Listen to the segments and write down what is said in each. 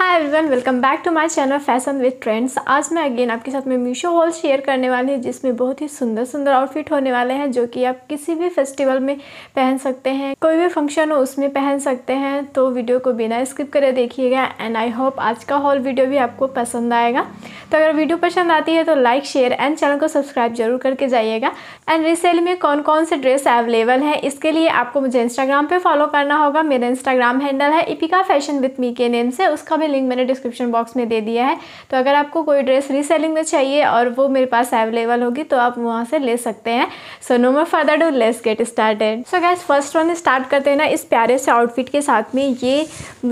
Hi everyone, welcome back to my channel fashion with trends. आज मैं again आपके साथ में मीशो हॉल शेयर करने वाली हूँ जिसमें बहुत ही सुंदर सुंदर आउटफिट होने वाले हैं जो कि आप किसी भी फेस्टिवल में पहन सकते हैं, कोई भी फंक्शन हो उसमें पहन सकते हैं। तो वीडियो को बिना स्किप करे देखिएगा एंड आई होप आज का हॉल वीडियो भी आपको पसंद आएगा। तो अगर वीडियो पसंद आती है तो लाइक शेयर एंड चैनल को सब्सक्राइब जरूर करके जाइएगा। एंड रीसेल में कौन कौन से ड्रेस अवेलेबल है इसके लिए आपको मुझे इंस्टाग्राम पे फॉलो करना होगा। मेरा इंस्टाग्राम हैंडल है इपिका फैशन विद मी के नेम से, उसका भी लिंक मैंने डिस्क्रिप्शन बॉक्स में दे दिया है। तो अगर आपको कोई ड्रेस रीसेलिंग में चाहिए और वो मेरे पास अवेलेबल होगी तो आप वहाँ से ले सकते हैं। So no more further do, let's get started. So guys, first one start करते हैं ना इस प्यारे से आउटफिट के साथ में। ये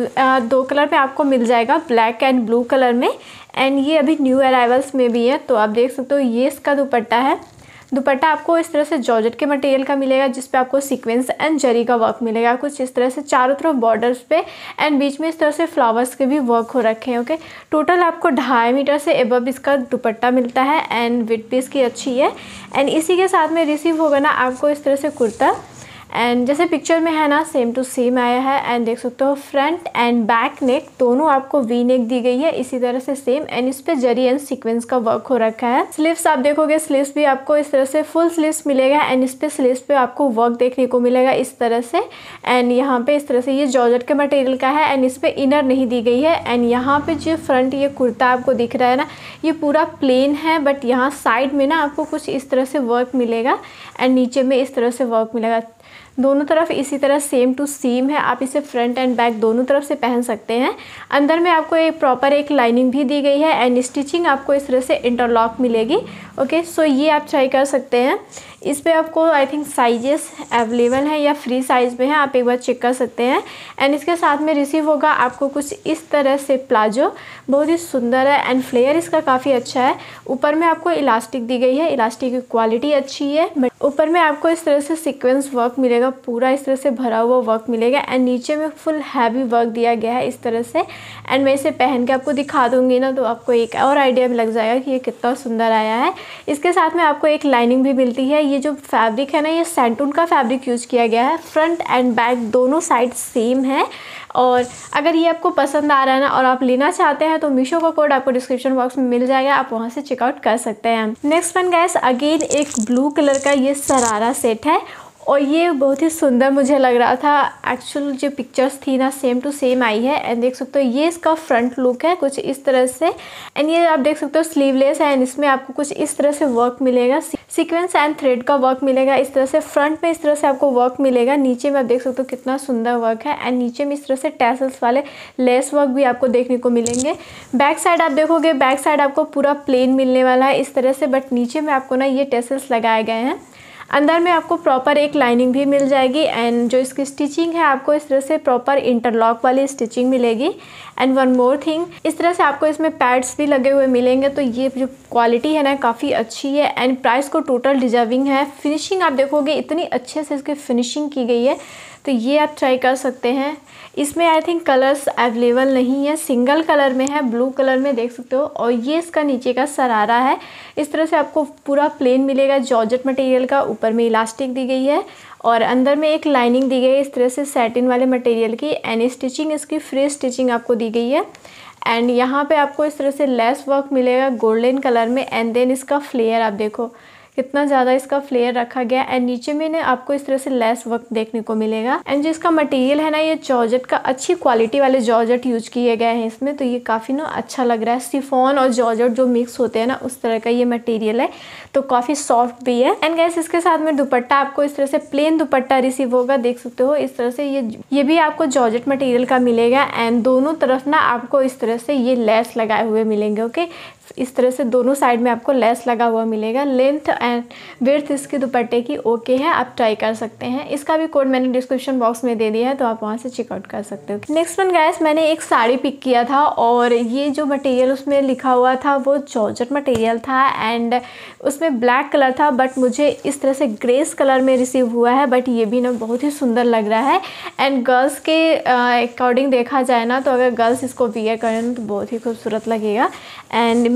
दो कलर पे आपको मिल जाएगा, ब्लैक एंड ब्लू कलर में। एंड ये अभी न्यू अराइवल्स में भी है। तो आप देख सकते हो ये इसका दुपट्टा है। दुपट्टा आपको इस तरह से जॉर्जेट के मटेरियल का मिलेगा जिस पे आपको सीक्वेंस एंड जरी का वर्क मिलेगा कुछ इस तरह से चारों तरफ बॉर्डर्स पे, एंड बीच में इस तरह से फ्लावर्स के भी वर्क हो रखे हैं। ओके, टोटल आपको 2.5 मीटर से एबव इसका दुपट्टा मिलता है एंड विड्थ भी इसकी अच्छी है। एंड इसी के साथ में रिसीव होगा ना आपको इस तरह से कुर्ता, एंड जैसे पिक्चर में है ना सेम टू सेम आया है। एंड देख सकते हो फ्रंट एंड बैक नेक दोनों आपको वी नेक दी गई है इसी तरह से सेम, एंड इस पे जरी एंड सीक्वेंस का वर्क हो रखा है। स्लीव्स आप देखोगे, स्लीव्स भी आपको इस तरह से फुल स्लीव्स मिलेगा एंड इस पे स्लीव्स पे आपको वर्क देखने को मिलेगा इस तरह से। एंड यहाँ पे इस तरह से ये जॉर्जेट के मटेरियल का है एंड इस पे इनर नहीं दी गई है। एंड यहाँ पे जो फ्रंट ये कुर्ता आपको दिख रहा है ना, ये पूरा प्लेन है, बट यहाँ साइड में ना आपको कुछ इस तरह से वर्क मिलेगा एंड नीचे में इस तरह से वर्क मिलेगा। दोनों तरफ इसी तरह सेम टू सेम है। आप इसे फ्रंट एंड बैक दोनों तरफ से पहन सकते हैं। अंदर में आपको एक प्रॉपर एक लाइनिंग भी दी गई है एंड स्टिचिंग आपको इस तरह से इंटरलॉक मिलेगी। ओके, सो ये आप ट्राई कर सकते हैं। इस पे आपको आई थिंक साइजेस अवेलेबल है या फ्री साइज़ में है, आप एक बार चेक कर सकते हैं। एंड इसके साथ में रिसीव होगा आपको कुछ इस तरह से प्लाजो, बहुत ही सुंदर है एंड फ्लेयर इसका काफ़ी अच्छा है। ऊपर में आपको इलास्टिक दी गई है, इलास्टिक की क्वालिटी अच्छी है, बट ऊपर में आपको इस तरह से सीक्वेंस वर्क मिलेगा, पूरा इस तरह से भरा हुआ वर्क मिलेगा एंड नीचे में फुल हैवी वर्क दिया गया है इस तरह से। एंड मैं इसे पहन के आपको दिखा दूंगी ना तो आपको एक और आइडिया भी लग जाएगा कि ये कितना सुंदर आया है। इसके साथ में आपको एक लाइनिंग भी मिलती है। ये जो फैब्रिक है ना, ये सैंटून का फैब्रिक यूज किया गया है। फ्रंट एंड बैक दोनों साइड सेम है। और अगर ये आपको पसंद आ रहा है ना और आप लेना चाहते हैं तो मीशो का कोड आपको डिस्क्रिप्शन बॉक्स में मिल जाएगा, आप वहाँ से चेकआउट कर सकते हैं। नेक्स्ट वन गाइस, अगेन एक ब्लू कलर का ये सरारा सेट है और ये बहुत ही सुंदर मुझे लग रहा था। एक्चुअल जो पिक्चर्स थी ना सेम टू सेम आई है। एंड देख सकते हो ये इसका फ्रंट लुक है कुछ इस तरह से। एंड ये आप देख सकते हो स्लीवलेस है एंड इसमें आपको कुछ इस तरह से वर्क मिलेगा, सीक्वेंस एंड थ्रेड का वर्क मिलेगा इस तरह से। फ्रंट में इस तरह से आपको वर्क मिलेगा, नीचे में आप देख सकते हो कितना सुंदर वर्क है एंड नीचे में इस तरह से टैसल्स वाले लेस वर्क भी आपको देखने को मिलेंगे। बैक साइड आप देखोगे, बैक साइड आपको पूरा प्लेन मिलने वाला है इस तरह से, बट नीचे में आपको ना ये टैसल्स लगाए गए हैं। अंदर में आपको प्रॉपर एक लाइनिंग भी मिल जाएगी एंड जो इसकी स्टिचिंग है आपको इस तरह से प्रॉपर इंटरलॉक वाली स्टिचिंग मिलेगी। एंड वन मोर थिंग, इस तरह से आपको इसमें पैड्स भी लगे हुए मिलेंगे। तो ये जो क्वालिटी है ना काफ़ी अच्छी है एंड प्राइस को टोटल डिजर्विंग है। फिनिशिंग आप देखोगे इतनी अच्छे से इसकी फिनिशिंग की गई है, तो ये आप ट्राई कर सकते हैं। इसमें आई थिंक कलर्स अवेलेबल नहीं है, सिंगल कलर में है, ब्लू कलर में देख सकते हो। और ये इसका नीचे का सरारा है, इस तरह से आपको पूरा प्लेन मिलेगा जॉर्जेट मटेरियल का। ऊपर में इलास्टिक दी गई है और अंदर में एक लाइनिंग दी गई है इस तरह से सैटिन वाले मटेरियल की। एंड स्टिचिंग इसकी फ्री स्टिचिंग आपको दी गई है। एंड यहाँ पे आपको इस तरह से लेस वर्क मिलेगा गोल्डन कलर में। एंड देन इसका फ्लेयर आप देखो कितना ज़्यादा इसका फ्लेयर रखा गया एंड नीचे में ना आपको इस तरह से लेस वर्क देखने को मिलेगा। एंड जो इसका मटेरियल है ना, ये जॉर्जेट का अच्छी क्वालिटी वाले जॉर्जेट यूज किए गए हैं इसमें, तो ये काफ़ी ना अच्छा लग रहा है। शिफॉन और जॉर्जेट जो मिक्स होते हैं ना उस तरह का ये मटेरियल है, तो काफ़ी सॉफ्ट भी है। एंड गैस इसके साथ में दुपट्टा आपको इस तरह से प्लेन दुपट्टा रिसीव होगा, देख सकते हो इस तरह से। ये भी आपको जॉर्जेट मटेरियल का मिलेगा एंड दोनों तरफ ना आपको इस तरह से ये लेस लगाए हुए मिलेंगे। ओके, इस तरह से दोनों साइड में आपको लेस लगा हुआ मिलेगा। लेंथ एंड विड्थ इसके दुपट्टे की ओके है, आप ट्राई कर सकते हैं। इसका भी कोड मैंने डिस्क्रिप्शन बॉक्स में दे दिया है, तो आप वहाँ से चेकआउट कर सकते हो। नेक्स्ट वन गाइस, मैंने एक साड़ी पिक किया था और ये जो मटेरियल उसमें लिखा हुआ था वो जॉर्जेट मटेरियल था एंड उसमें ब्लैक कलर था, बट मुझे इस तरह से ग्रेस कलर में रिसीव हुआ है। बट ये भी ना बहुत ही सुंदर लग रहा है एंड गर्ल्स के अकॉर्डिंग देखा जाए ना, तो अगर गर्ल्स इसको वियर करें तो बहुत ही खूबसूरत लगेगा। एंड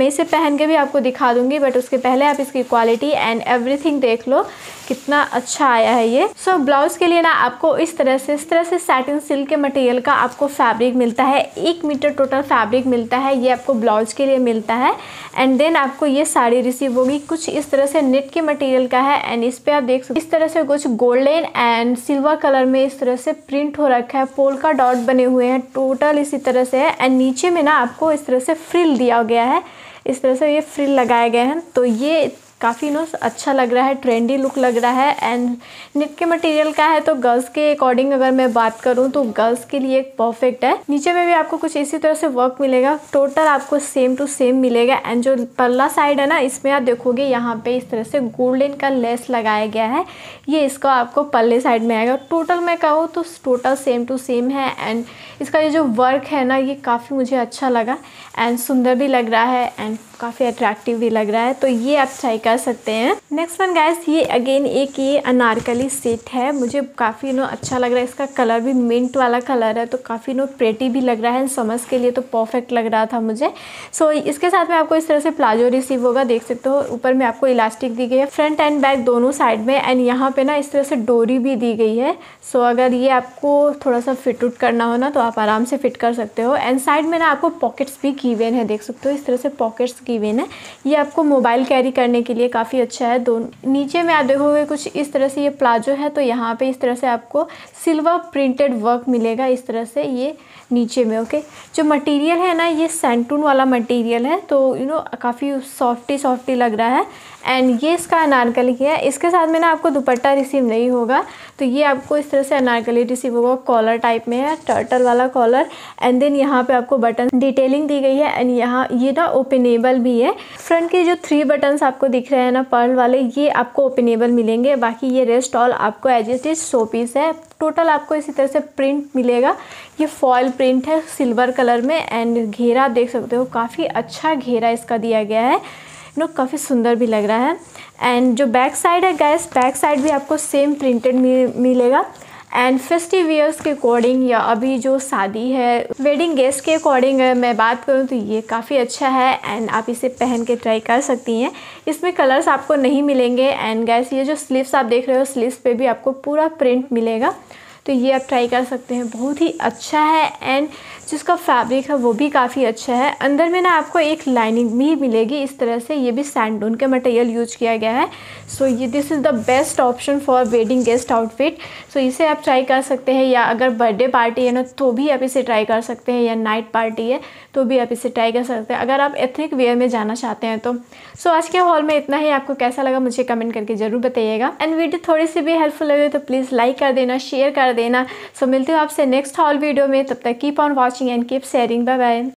मैं इसे पहन के भी आपको दिखा दूंगी, बट उसके पहले आप इसकी क्वालिटी एंड एवरीथिंग देख लो कितना अच्छा आया है ये। सो ब्लाउज के लिए ना आपको इस तरह से सैटिन सिल्क के मटेरियल का आपको फैब्रिक मिलता है। 1 मीटर टोटल फैब्रिक मिलता है, ये आपको ब्लाउज के लिए मिलता है। एंड देन आपको ये साड़ी रिसीव होगी, कुछ इस तरह से नेट के मटेरियल का है। एंड इस पे आप देख सकते इस तरह से कुछ गोल्डन एंड सिल्वर कलर में इस तरह से प्रिंट हो रखा है, पोल्का डॉट बने हुए हैं, टोटल इसी तरह से है। एंड नीचे में ना आपको इस तरह से फ्रिल दिया गया है, इस तरह से ये फ्रिल लगाए गए हैं। तो ये काफ़ी अच्छा लग रहा है, ट्रेंडी लुक लग रहा है। एंड नेट के मटेरियल का है, तो गर्ल्स के अकॉर्डिंग अगर मैं बात करूं तो गर्ल्स के लिए परफेक्ट है। नीचे में भी आपको कुछ इसी तरह से वर्क मिलेगा, टोटल आपको सेम टू सेम मिलेगा। एंड जो पल्ला साइड है ना, इसमें आप देखोगे यहाँ पे इस तरह से गोल्डन का लेस लगाया गया है, ये इसका आपको पल्ले साइड में आएगा। टोटल मैं कहूँ तो टोटल सेम टू सेम है। एंड इसका ये जो वर्क है ना, ये काफ़ी मुझे अच्छा लगा एंड सुंदर भी लग रहा है एंड काफ़ी अट्रैक्टिव भी लग रहा है, तो ये आप ट्राई कर सकते हैं। नेक्स्ट वन गाइस, ये अगेन एक ये अनारकली सेट है, मुझे काफ़ी अच्छा लग रहा है। इसका कलर भी मिंट वाला कलर है, तो काफ़ी प्रेटी भी लग रहा है। समर्स के लिए तो परफेक्ट लग रहा था मुझे। सो इसके साथ में आपको इस तरह से प्लाजो रिसीव होगा, देख सकते हो। ऊपर में आपको इलास्टिक दी गई है फ्रंट एंड बैक दोनों साइड में। एंड यहाँ पे ना इस तरह से डोरी भी दी गई है। सो अगर ये आपको थोड़ा सा फिट उट करना हो ना, तो आप आराम से फिट कर सकते हो। एंड साइड में ना आपको पॉकेट्स भी गिवन है, देख सकते हो इस तरह से पॉकेट्स गिवन है। ये आपको मोबाइल कैरी करने के लिए काफ़ी अच्छा है। दोनों नीचे में आप देखोगे कुछ इस तरह से ये प्लाजो है, तो यहाँ पे इस तरह से आपको सिल्वर प्रिंटेड वर्क मिलेगा इस तरह से ये नीचे में। ओके, जो मटेरियल है ना, ये सैंटून वाला मटेरियल है, तो काफ़ी सॉफ्टी लग रहा है। एंड ये इसका अनारकली है। इसके साथ में ना आपको दुपट्टा रिसीव नहीं होगा, तो ये आपको इस तरह से अनारकली रिसीव होगा। कॉलर टाइप में है, टर्टल वाला कॉलर। एंड देन यहाँ पे आपको बटन डिटेलिंग दी गई है। एंड यहाँ ये ना ओपनेबल भी है। फ्रंट के जो 3 बटन्स आपको दिख रहे हैं ना पर्ल वाले, ये आपको ओपनेबल मिलेंगे। बाकी ये रेस्ट ऑल आपको as it is show piece है। टोटल आपको इसी तरह से प्रिंट मिलेगा, ये फॉयल प्रिंट है सिल्वर कलर में। एंड घेरा देख सकते हो, काफ़ी अच्छा घेरा इसका दिया गया है, काफ़ी सुंदर भी लग रहा है। एंड जो बैक साइड है गैस, बैक साइड भी आपको सेम प्रिंटेड मिलेगा। एंड फेस्टिव वियर्स के अकॉर्डिंग या अभी जो शादी है, वेडिंग गेस्ट के अकॉर्डिंग मैं बात करूँ तो ये काफ़ी अच्छा है। एंड आप इसे पहन के ट्राई कर सकती हैं। इसमें कलर्स आपको नहीं मिलेंगे। एंड गैस ये जो स्लीव्स आप देख रहे हो, स्लीव्स पे भी आपको पूरा प्रिंट मिलेगा, तो ये आप ट्राई कर सकते हैं, बहुत ही अच्छा है। एंड जिसका फैब्रिक है वो भी काफ़ी अच्छा है। अंदर में ना आपको एक लाइनिंग भी मिलेगी इस तरह से, ये भी सैंडून के मटेरियल यूज किया गया है। सो ये this is the best option for wedding guest outfit. So इसे आप ट्राई कर सकते हैं, या अगर बर्थडे पार्टी है ना तो भी आप इसे ट्राई कर सकते हैं, या नाइट पार्टी है तो भी आप इसे ट्राई कर सकते हैं, अगर आप एथनिक वेयर में जाना चाहते हैं तो। सो आज के हॉल में इतना ही। आपको कैसा लगा मुझे कमेंट करके ज़रूर बताइएगा। एंड वीडियो थोड़ी सी भी हेल्पफुल लगे तो प्लीज़ लाइक कर देना, शेयर कर देना। सो मिलते हो आपसे नेक्स्ट हॉल वीडियो में, तब तक keep on watching and keep sharing. Bye bye.